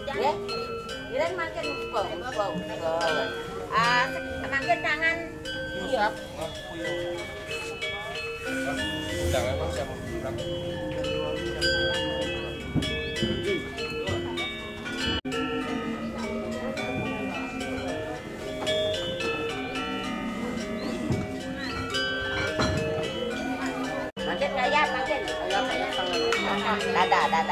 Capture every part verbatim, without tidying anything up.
Ya. Iren makin upo, upo, upo. Ah, makin tangan Usap. Udah memang siapa makin kayak makin. Dada, dada.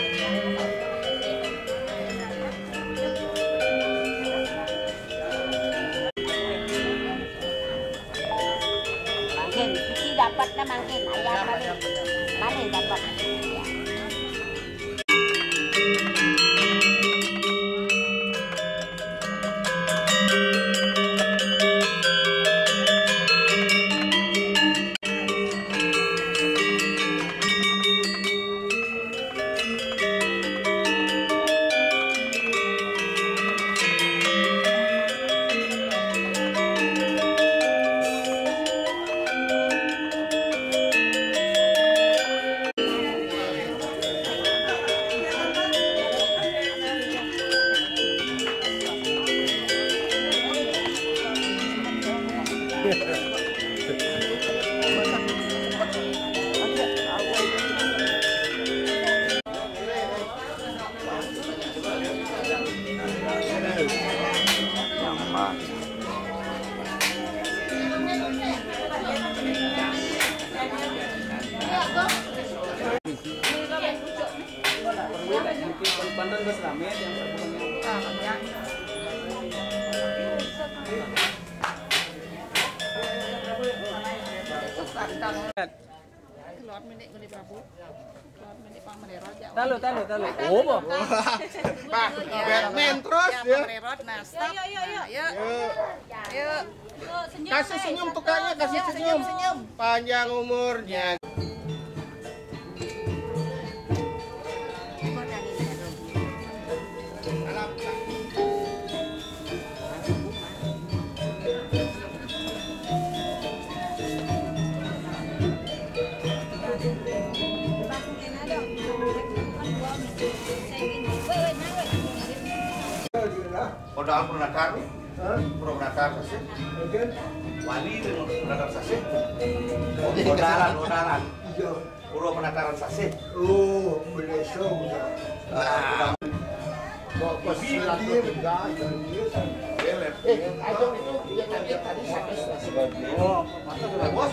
Makin, Cici dapat na makin. Ayam makin. Mana dapat? Ya. Banten bus rame yang Talu, talu, talu. Oh, Pak. Pak, Batman terus ya. Nah, stop. Yuk, yuk, yuk. Yuk. Yuk. Kasih senyum tukangnya, kasih senyum. Senyum. Panjang umurnya. Modal penatar nih, pro penatar sih, wali dengan penatar sase, modalan modalan, pro penataran sase. Oh, Malaysia udah. Nah, Kok pasti dia enggak eh, ayo itu dia tadi tadi sase. Oh, mantap sudah bos.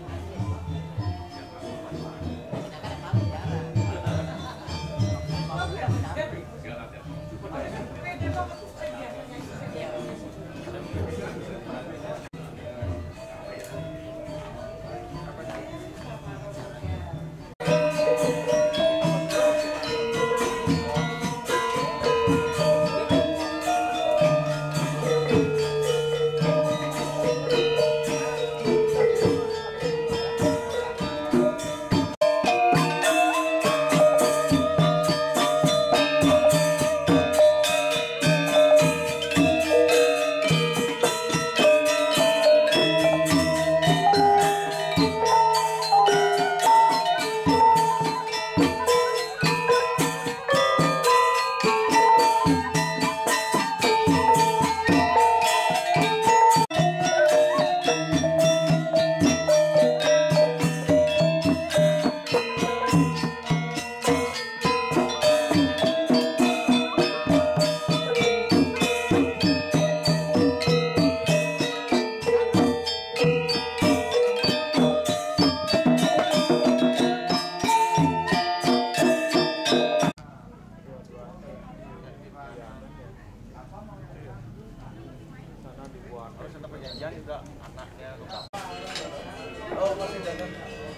Oh, masih jalan.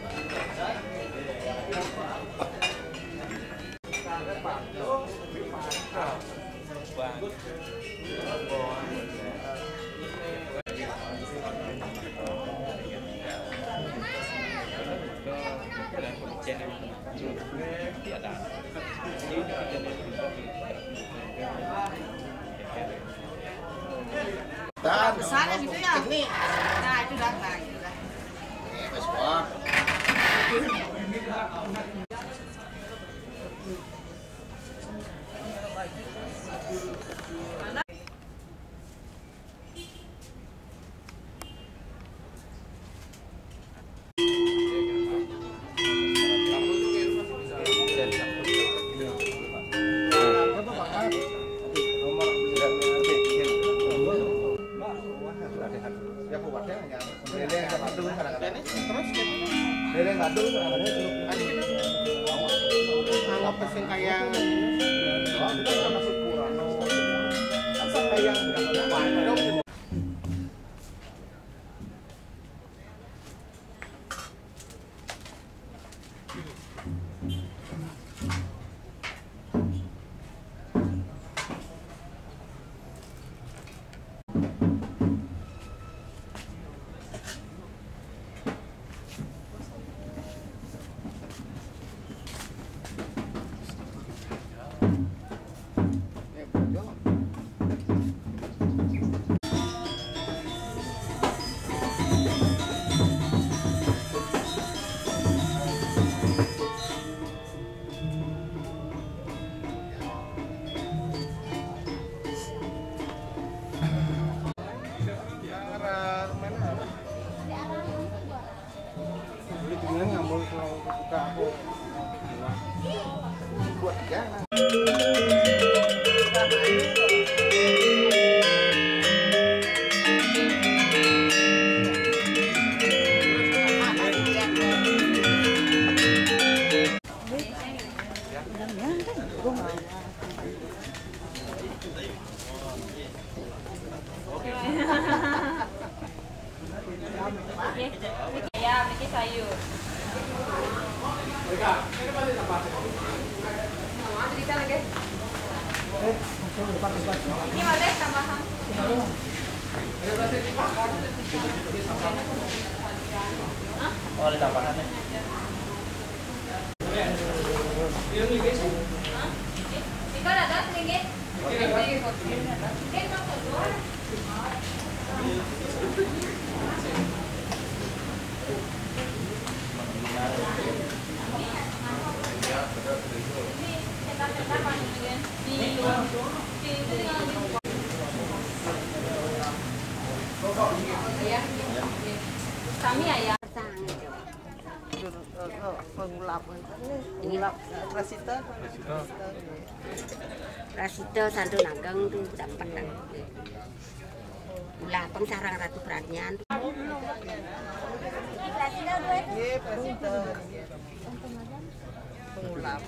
Besarnya gitu ya? Nah, itu dah, nah, itu dah. Anggap pesen kayak masih kurang. Kayak berapa? Ngambil kalau buka aku buat jalan. Ya, bikin sayur. Ini boleh tambahan. Boleh tambahan. Ikaw na daw, ringgit? Kami ayah. Pengulap. Pengulap Rasita. Rasita sandu nagang tu dapat kan. Ulah pengsarang Ratu Pradnyan. Rasita gue. Ye, Rasita. Pengulap.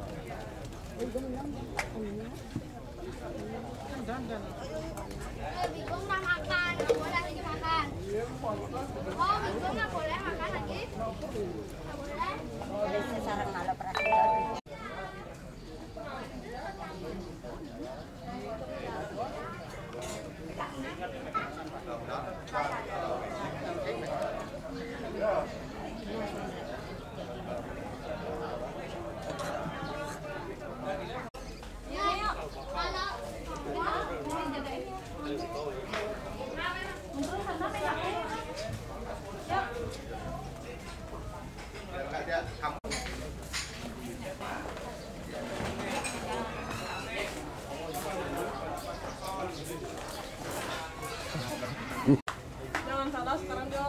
Bingung nggak makan, nggak boleh lagi makan. Oh, bingung nggak boleh makan lagi? Nggak boleh? Sarang malah Rasita. Jangan salah sekarang jawab.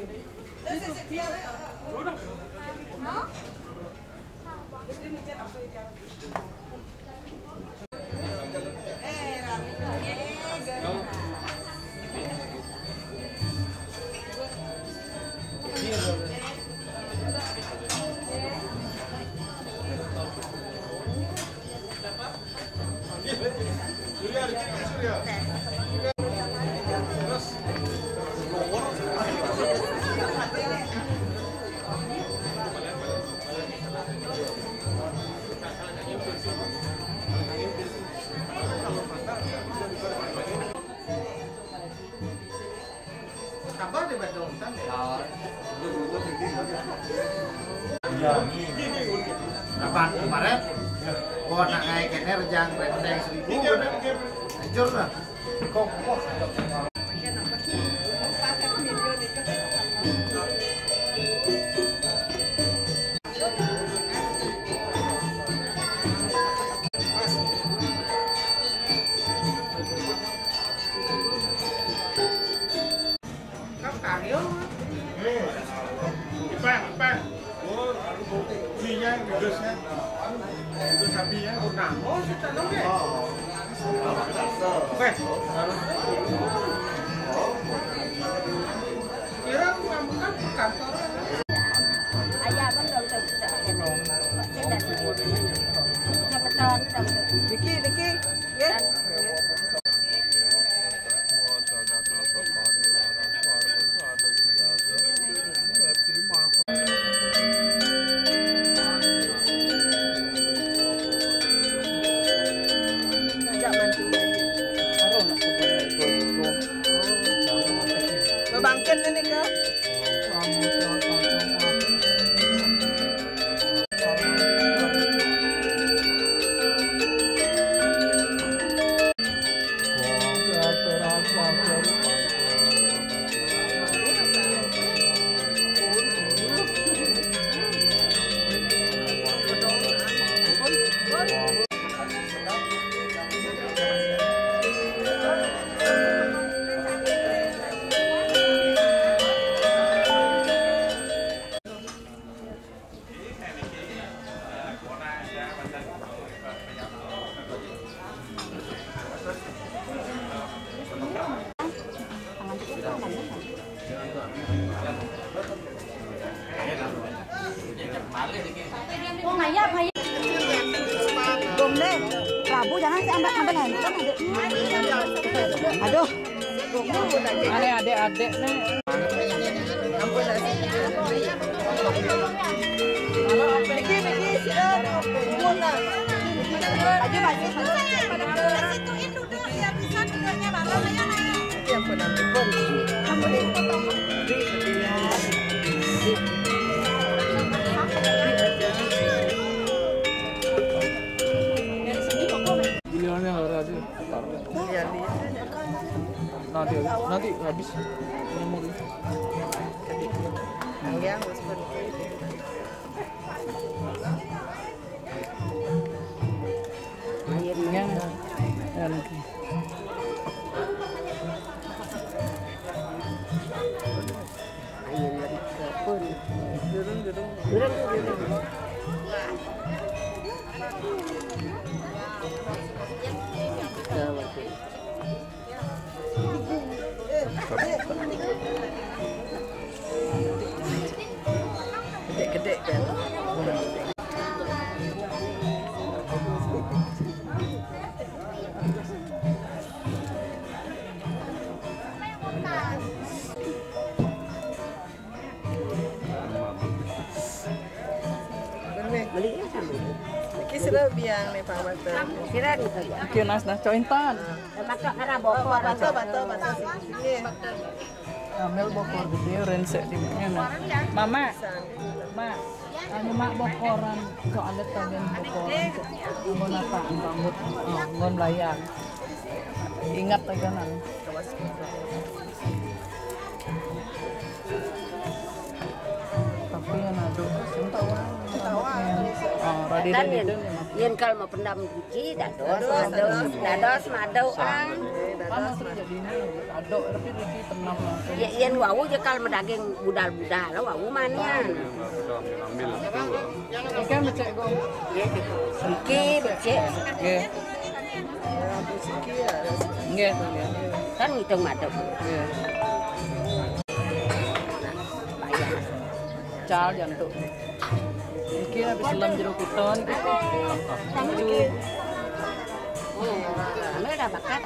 Kabar di Bandung kan? Kapan kemarin? Oh, nak naik kene rejang rendeng seribu. Hancur lah. Kok kok. Ipang, ipang. Oh, kulinya, gedusnya. Gedus sapinya, kurang. Oh, kita nongke. Oke. Kira kamu kan kantor. Ayam. Niki, Niki, ya. Bangkit ini ke? Oh ngayap ngayap. Belum deh. Rabu jangan sampai sampai nonton aduh. Aduh. Ada adik-adik nih. Niki, Niki, siap. Maju maju. Situin duduk biar bisa duduknya malam ya Naya. Iya benar. Kamu dipotong. Gilirannya hari aja. Iya, lihat. Nanti nanti habis memori. Iya, seperti itu. Airnya ya nanti. Air dari dapur. Durung, durung. Durung, durung. Gede-gede kan. Belinya sama. Iki sira biang nih Pak Bata. Sira gitu ya. Oke, nas nas cointan. Matok arah bokor. Bata, bata, bata sih. Amel bokor gede rense di mana? Mama. Ma. Anu mak bokoran soalnya tagen bokoran. Ngon apa? Rambut. Oh, ngon layang. Ingat teganan. Tapi yang adu sentawang. Oh, radidan itu. Yen kalau mau pendam cuci dados, dados, dados madau ang. Panas terjadinya aduk tapi Riki tenang langsung. Ya yen wau je kalau daging budal-budal wau manian. Oke, becek go. Iki becek. Nggih. Nggih, nggih. Kan ngitung madau. Nggih. Bayar. Cal jantung. Iki habis selam jeruk piton. Lucu. Kami udah bakar.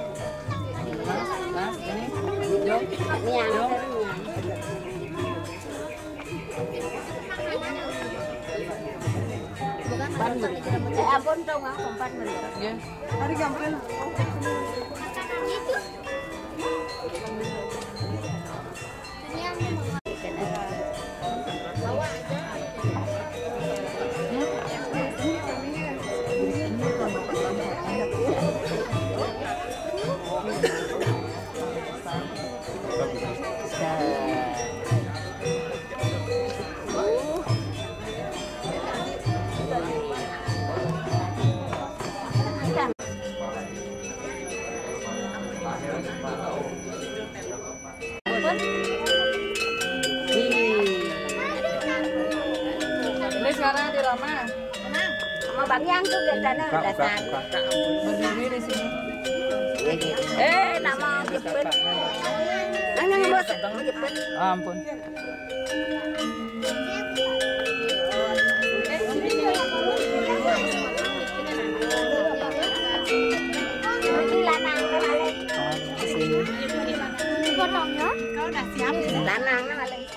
Mas, ini. Jom. Niang. Jom. Ban menit. Eh ampun dong, empat menit. Nggih. Hari gampang. Ini sekarang di Rama. Sama Bang Yang tuh biasanya udah sana. Berdiri di sini. Eh, nama jepit. Nanya ngebos, jepit. Ah, ampun.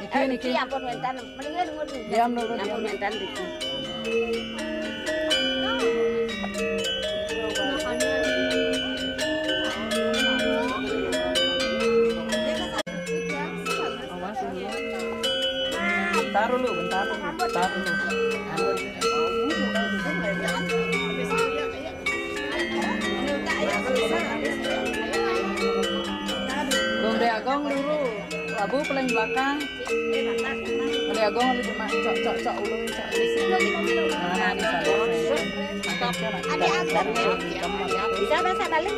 Niki Eh, niki. Riki ampun mentan, mendingan ngono. Diam dulu, Ampun diam. mentan Riki. Awas dulu. Bentar dulu, bentar dulu. Bentar dulu. Gong Deagong dulu. Labu paling belakang. Deagong lebih cuma cok cok cok ulu cok di sini. Nah, di sana. Bisa bahasa balik?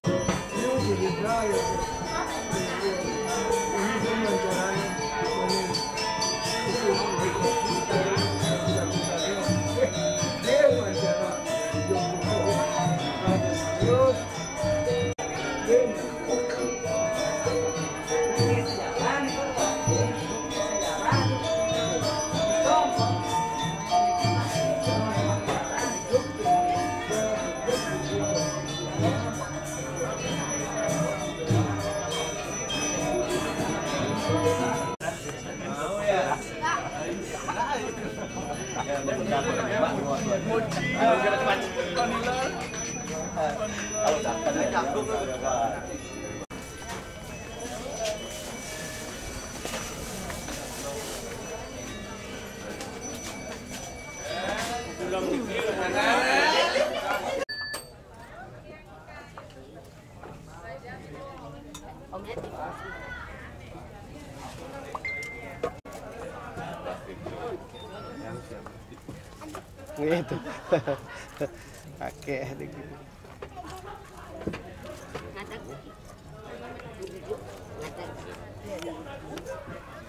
Gitu. Pakai gitu. Ngatak. Ngatak.